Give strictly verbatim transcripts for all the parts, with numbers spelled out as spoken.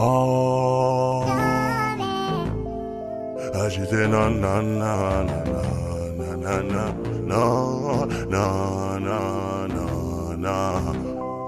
Oh, and she say no, no, no, no, no, no, no, no, no, no, no, no.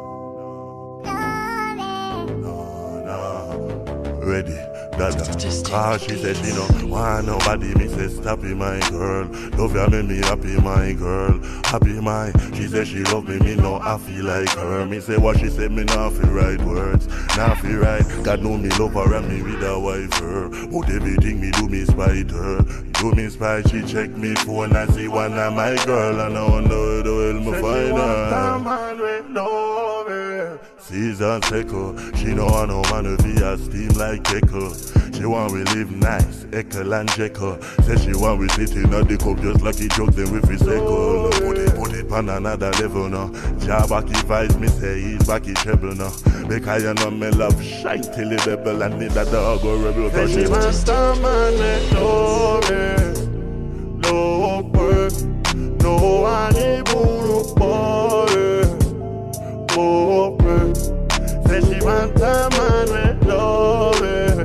Ready, dada. Cause she said she don't want nobody. Me say stop it, my girl. Love ya make me happy, my girl. Happy, my. She said she love me, me no I feel like her. Me say what she said, me not feel right words. Not feel right. God know me love her and me with a wife her. But everything me do me spite her. Do me spite, she check me phone and see one of my girl. And I wonder where the hell me find her. Season seco, she know I know man to be a steam like Jekyll. She want we live nice, Ekel and Jekyll. Say she want we sit in the cup just like he jokes them with his echo. Put it, put it on another level now. Ja back he vibes, me say he's back he treble now. Because you know me love shine till he rebel and need that dog go rebel. Cause she master man with no rest, no work, no one able to oh, say she want a man with love,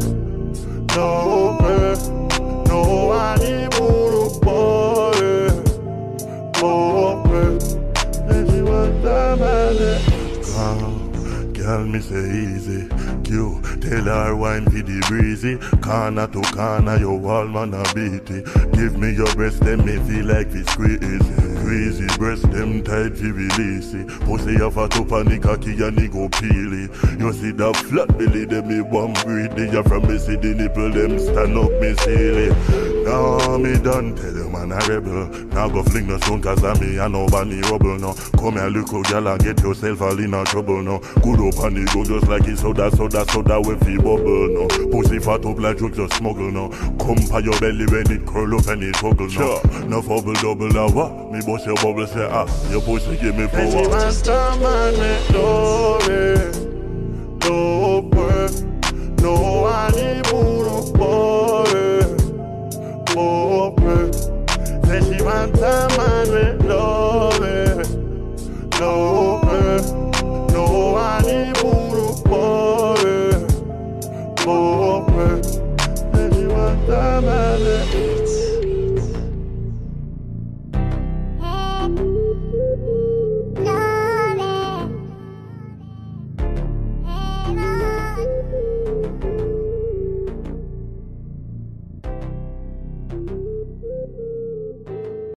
no birth, no one able to boy, oh, say she want a man with come, girl, me say easy, you tell her wine for the breezy, Caano to Caano, your wall man a beat it. Give me your breast, then me feel like it's crazy. Crazy breast, them tight fi release it. Pussy a fat up and the cocky and he go peel it. You see that flat belly, them me one greedy. You from me see the nipple, them stand up me silly. Now me done tell you man a rebel. Now go fling the stone cause I'm me and nobody rubble now. Come here look out y'all and get yourself all in a trouble now. Good up and it go just like it's soda, soda, soda with fi bubble now. Pussy fat up like drugs just smuggle now. Come pa your belly when it curl up and it bubble now. No bubble double now what? Me bust your bubble say ah, your pussy give me power. She master man with no rest, no work, no one able to boy, oh work. Say she want a man with no rest, no work, no one able to boy, oh work. Say she want a man with